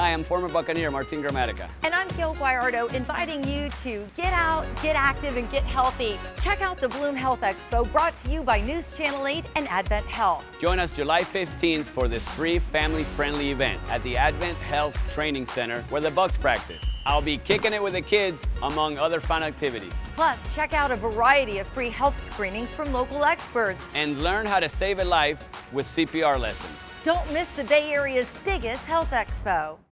Hi, I'm former Buccaneer Martin Gramatica. And I'm Gil Guayardo, inviting you to get out, get active, and get healthy. Check out the Bloom Health Expo, brought to you by News Channel 8 and AdventHealth. Join us July 15th for this free family-friendly event at the AdventHealth Training Center where the Bucs practice. I'll be kicking it with the kids, among other fun activities. Plus, check out a variety of free health screenings from local experts. And learn how to save a life with CPR lessons. Don't miss the Bay Area's biggest health expo.